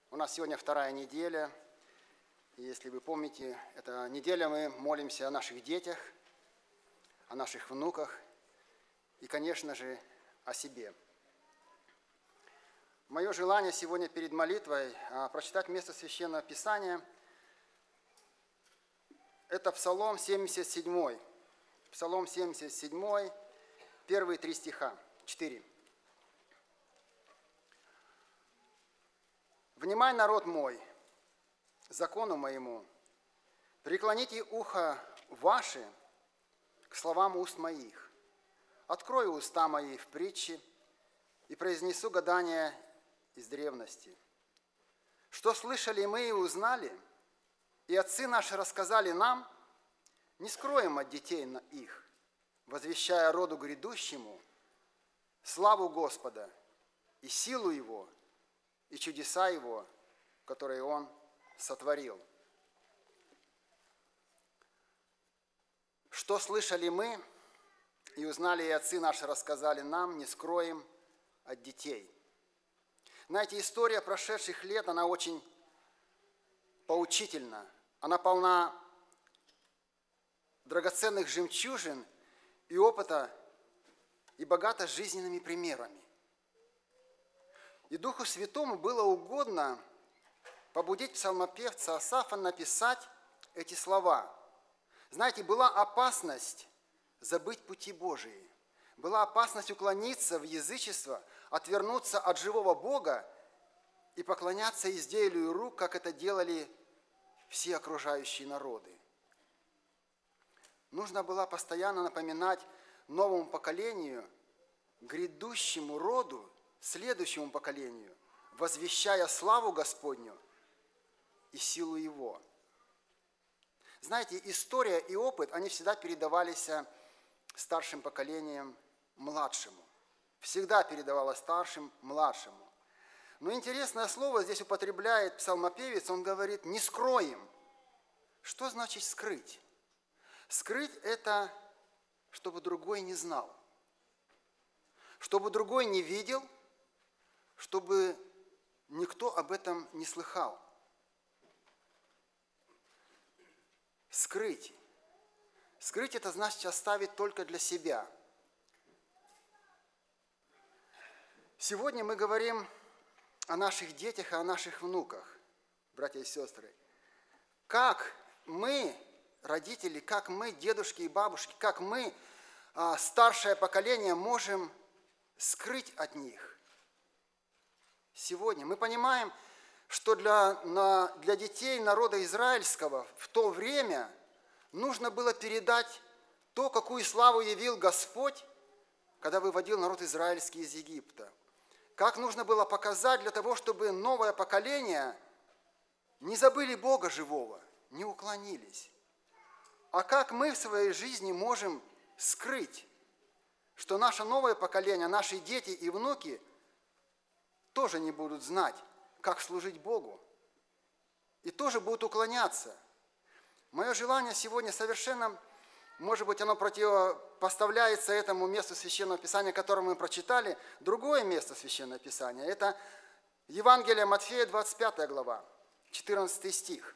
У нас сегодня вторая неделя. И если вы помните, эта неделя мы молимся о наших детях, о наших внуках и, конечно же, о себе. Мое желание сегодня перед молитвой прочитать место Священного Писания. Это Псалом 77. Псалом 77, первые 3 стиха, 4. «Внимай, народ мой, закону моему, преклоните ухо ваше к словам уст моих. Открою уста мои в притче и произнесу гадания из древности. Что слышали мы и узнали, и отцы наши рассказали нам, не скроем от детей их, возвещая роду грядущему славу Господа и силу Его, и чудеса Его, которые Он сотворил. Что слышали мы и узнали, и отцы наши рассказали нам, не скроем от детей». Знаете, история прошедших лет, она очень поучительна. Она полна драгоценных жемчужин и опыта, и богата жизненными примерами. И Духу Святому было угодно побудить псалмопевца Асафа написать эти слова. Знаете, была опасность забыть пути Божии. Была опасность уклониться в язычество, отвернуться от живого Бога и поклоняться изделию рук, как это делали все окружающие народы. Нужно было постоянно напоминать новому поколению, грядущему роду, следующему поколению, возвещая славу Господню и силу Его. Знаете, история и опыт, они всегда передавались старшим поколением младшему. Всегда передавалось старшим младшему. Но интересное слово здесь употребляет псалмопевец, он говорит «не скроем». Что значит скрыть? Скрыть – это чтобы другой не знал, чтобы другой не видел, чтобы никто об этом не слыхал. Скрыть. Скрыть – это значит оставить только для себя. Сегодня мы говорим о наших детях и о наших внуках, братья и сестры. Как мы, родители, как мы, дедушки и бабушки, как мы, старшее поколение, можем скрыть от них. Сегодня мы понимаем, что для детей народа израильского в то время нужно было передать то, какую славу явил Господь, когда выводил народ израильский из Египта. Как нужно было показать для того, чтобы новое поколение не забыли Бога живого, не уклонились. А как мы в своей жизни можем скрыть, что наше новое поколение, наши дети и внуки тоже не будут знать, как служить Богу, и тоже будут уклоняться. Мое желание сегодня совершенно, может быть, оно противопоставляется этому месту Священного Писания, которое мы прочитали, другое место Священного Писания. Это Евангелие Матфея, 25 глава, 14 стих.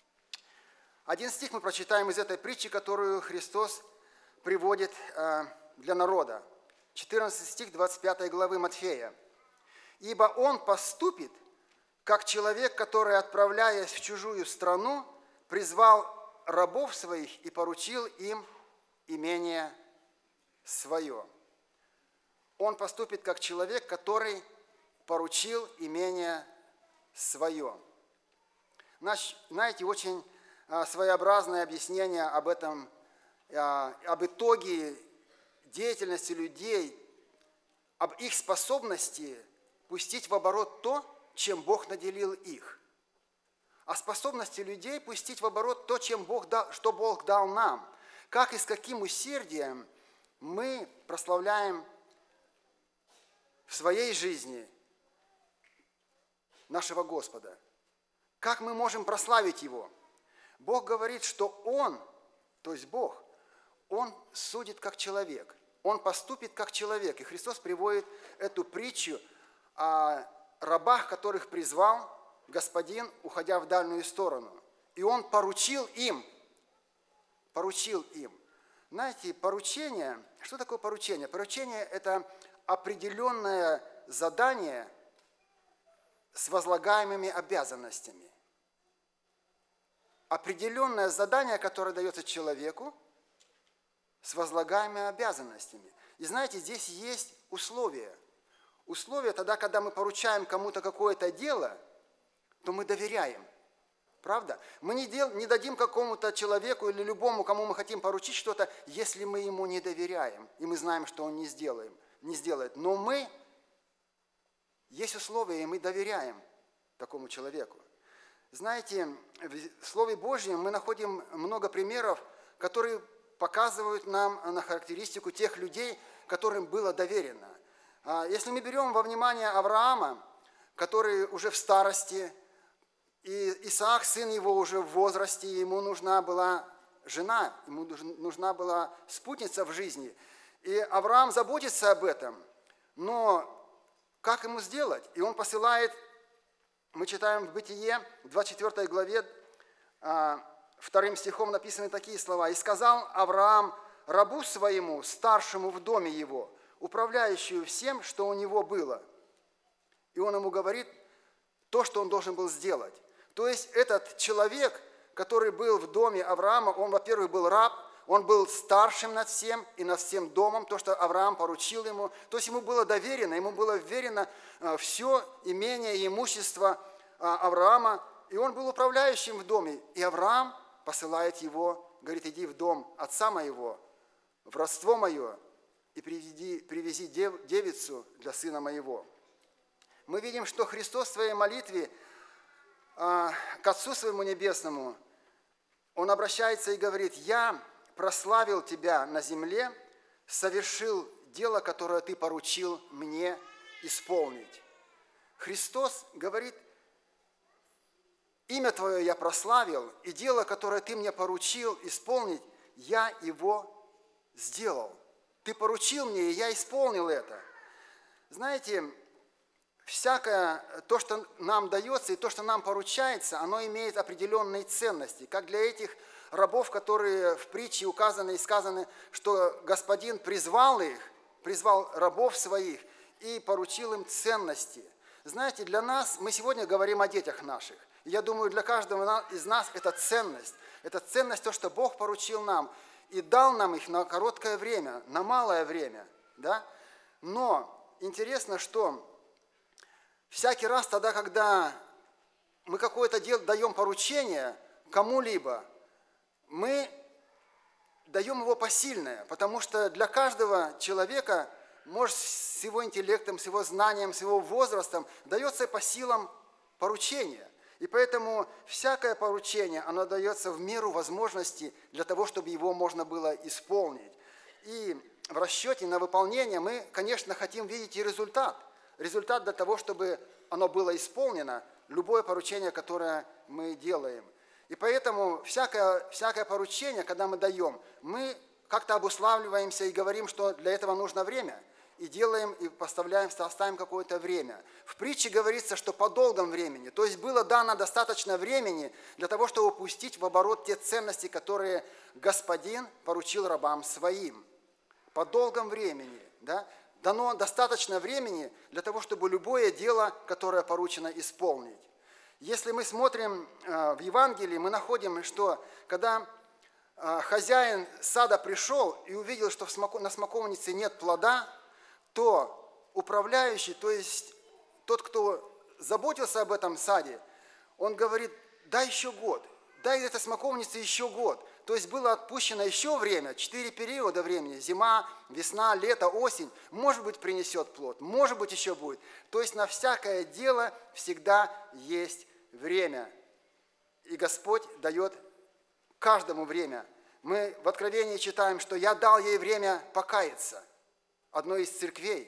Один стих мы прочитаем из этой притчи, которую Христос приводит для народа. 14 стих 25 главы Матфея. «Ибо он поступит, как человек, который, отправляясь в чужую страну, призвал рабов своих и поручил им имение свое». Он поступит, как человек, который поручил имение свое. Знаете, очень своеобразное объяснение об этом, об итоге деятельности людей, об их способности пустить в оборот то, чем Бог наделил их. О способности людей пустить в оборот то, что Бог дал нам. Как и с каким усердием мы прославляем в своей жизни нашего Господа. Как мы можем прославить Его? Бог говорит, что Он, то есть Бог, Он судит как человек. Он поступит как человек. И Христос приводит эту притчу о рабах, которых призвал, господин, уходя в дальнюю сторону. И он поручил им. Знаете, поручение, что такое поручение? Поручение – это определенное задание с возлагаемыми обязанностями. Определенное задание, которое дается человеку с возлагаемыми обязанностями. И знаете, здесь есть условия. Условия тогда, когда мы поручаем кому-то какое-то дело, то мы доверяем. Правда? Мы не дадим какому-то человеку или любому, кому мы хотим поручить что-то, если мы ему не доверяем, и мы знаем, что он не сделает. Но есть условия, и мы доверяем такому человеку. Знаете, в Слове Божьем мы находим много примеров, которые показывают нам на характеристику тех людей, которым было доверено. Если мы берем во внимание Авраама, который уже в старости, и Исаак, сын его, уже в возрасте, ему нужна была жена, ему нужна была спутница в жизни. И Авраам заботится об этом, но как ему сделать? И он посылает, мы читаем в Бытие, в 24 главе, 2 стихом написаны такие слова. «И сказал Авраам рабу своему, старшему в доме его, управляющему всем, что у него было». И он ему говорит то, что он должен был сделать. То есть этот человек, который был в доме Авраама, он, во-первых, был раб, он был старшим над всем и над всем домом, то, что Авраам поручил ему. То есть ему было доверено, ему было вверено все имение и имущество Авраама, и он был управляющим в доме. И Авраам посылает его, говорит: иди в дом отца моего, в родство мое, и привези девицу для сына моего. Мы видим, что Христос в своей молитве к Отцу своему Небесному, Он обращается и говорит: «Я прославил Тебя на земле, совершил дело, которое Ты поручил мне исполнить». Христос говорит: «Имя Твое я прославил, и дело, которое Ты мне поручил исполнить, я его сделал. Ты поручил мне, и я исполнил это». Знаете, всякое то, что нам дается и то, что нам поручается, оно имеет определенные ценности. Как для этих рабов, которые в притче указаны и сказаны, что господин призвал рабов своих и поручил им ценности. Знаете, для нас, мы сегодня говорим о детях наших. Я думаю, для каждого из нас это ценность. Это ценность, то, что Бог поручил нам и дал нам их на короткое время, на малое время. Да? Но интересно, что всякий раз тогда, когда мы какое-то дело даем поручение кому-либо, мы даем его посильное, потому что для каждого человека, может, с его интеллектом, с его знанием, с его возрастом, дается по силам поручение. И поэтому всякое поручение, оно дается в меру возможности для того, чтобы его можно было исполнить. И в расчете на выполнение мы, конечно, хотим видеть и результат. Результат для того, чтобы оно было исполнено, любое поручение, которое мы делаем. И поэтому всякое поручение, когда мы даем, мы как-то обуславливаемся и говорим, что для этого нужно время. И делаем, и оставим какое-то время. В притче говорится, что по долгом времени, то есть было дано достаточно времени для того, чтобы пустить в оборот те ценности, которые господин поручил рабам своим. По долгом времени, да, дано достаточно времени для того, чтобы любое дело, которое поручено, исполнить. Если мы смотрим в Евангелии, мы находим, что когда хозяин сада пришел и увидел, что на смоковнице нет плода, то управляющий, то есть тот, кто заботился об этом саде, он говорит: дай еще год, дай этой смоковнице еще год. То есть было отпущено еще время, 4 периода времени: зима, весна, лето, осень. Может быть, принесет плод, может быть, еще будет. То есть на всякое дело всегда есть время. И Господь дает каждому время. Мы в Откровении читаем, что «я дал ей время покаяться». Одной из церквей.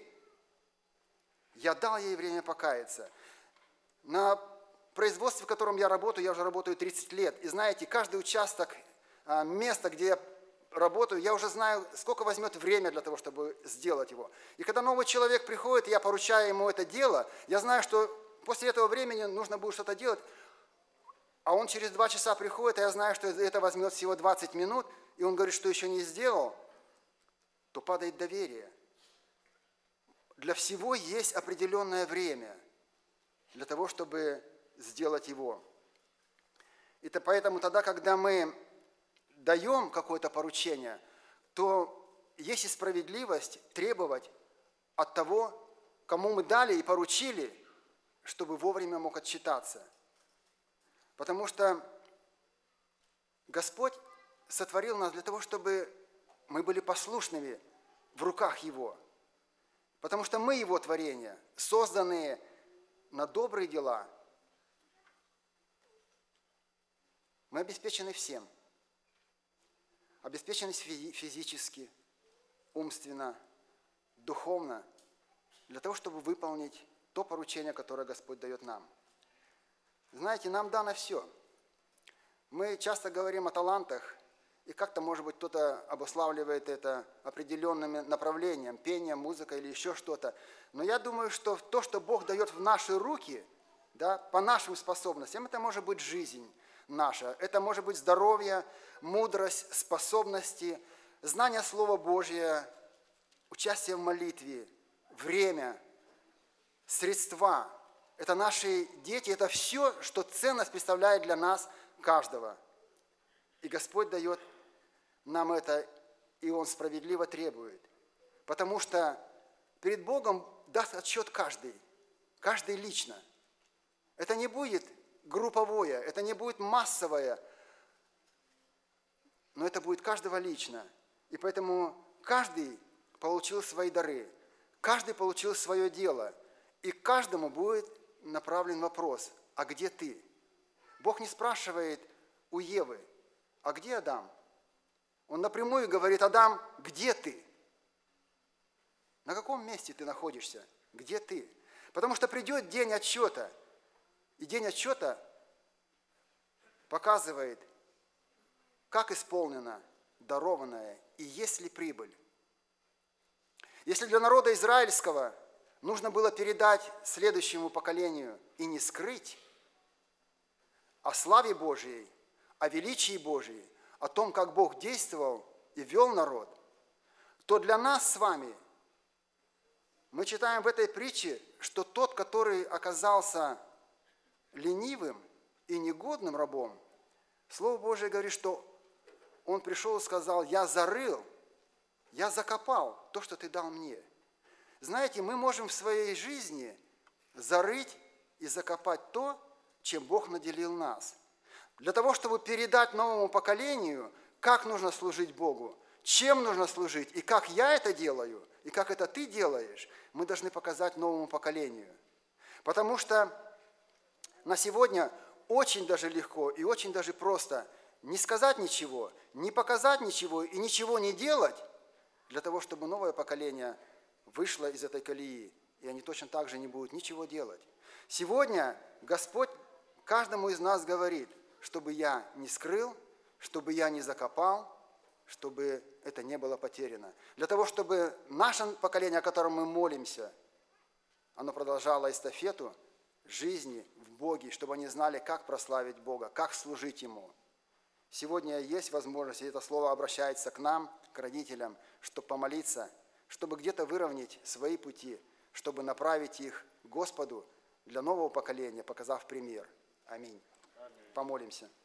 Я дал ей время покаяться. На производстве, в котором я уже работаю 30 лет. И знаете, каждый участок, место, где я работаю, я уже знаю, сколько возьмет время для того, чтобы сделать его. И когда новый человек приходит, и я поручаю ему это дело, я знаю, что после этого времени нужно будет что-то делать, а он через 2 часа приходит, а я знаю, что это возьмет всего 20 минут, и он говорит, что еще не сделал, то падает доверие. Для всего есть определенное время для того, чтобы сделать его. И поэтому тогда, когда мы даем какое-то поручение, то есть и справедливость требовать от того, кому мы дали и поручили, чтобы вовремя мог отчитаться. Потому что Господь сотворил нас для того, чтобы мы были послушными в руках Его. Потому что мы Его творения, созданные на добрые дела. Мы обеспечены всем. Обеспечены физически, умственно, духовно, для того, чтобы выполнить то поручение, которое Господь дает нам. Знаете, нам дано все. Мы часто говорим о талантах, и как-то, может быть, кто-то обуславливает это определенным направлением, пением, музыкой или еще что-то. Но я думаю, что то, что Бог дает в наши руки, да, по нашим способностям, это может быть жизнь наша, это может быть здоровье, мудрость, способности, знание Слова Божьего, участие в молитве, время, средства. Это наши дети, это все, что ценность представляет для нас каждого. И Господь дает нам это, и Он справедливо требует. Потому что перед Богом даст отчет каждый лично. Это не будет групповое, это не будет массовое, но это будет каждого лично. И поэтому каждый получил свои дары, каждый получил свое дело, и каждому будет направлен вопрос: а где ты? Бог не спрашивает у Евы: а где Адам? Он напрямую говорит: Адам, где ты? На каком месте ты находишься? Где ты? Потому что придет день отчета, и день отчета показывает, как исполнено дарованное и есть ли прибыль. Если для народа израильского нужно было передать следующему поколению и не скрыть о славе Божьей, о величии Божьей, о том, как Бог действовал и вел народ, то для нас с вами, мы читаем в этой притче, что тот, который оказался ленивым и негодным рабом, Слово Божие говорит, что он пришел и сказал: я зарыл, я закопал то, что ты дал мне. Знаете, мы можем в своей жизни зарыть и закопать то, чем Бог наделил нас. Для того, чтобы передать новому поколению, как нужно служить Богу, чем нужно служить, и как я это делаю, и как это ты делаешь, мы должны показать новому поколению. Потому что на сегодня очень даже легко и очень даже просто не сказать ничего, не показать ничего и ничего не делать для того, чтобы новое поколение вышло из этой колеи, и они точно так же не будут ничего делать. Сегодня Господь каждому из нас говорит, чтобы я не скрыл, чтобы я не закопал, чтобы это не было потеряно. Для того, чтобы наше поколение, о котором мы молимся, оно продолжало эстафету жизни в Боге, чтобы они знали, как прославить Бога, как служить Ему. Сегодня есть возможность, и это слово обращается к нам, к родителям, чтобы помолиться, чтобы где-то выровнять свои пути, чтобы направить их к Господу для нового поколения, показав пример. Аминь. Помолимся.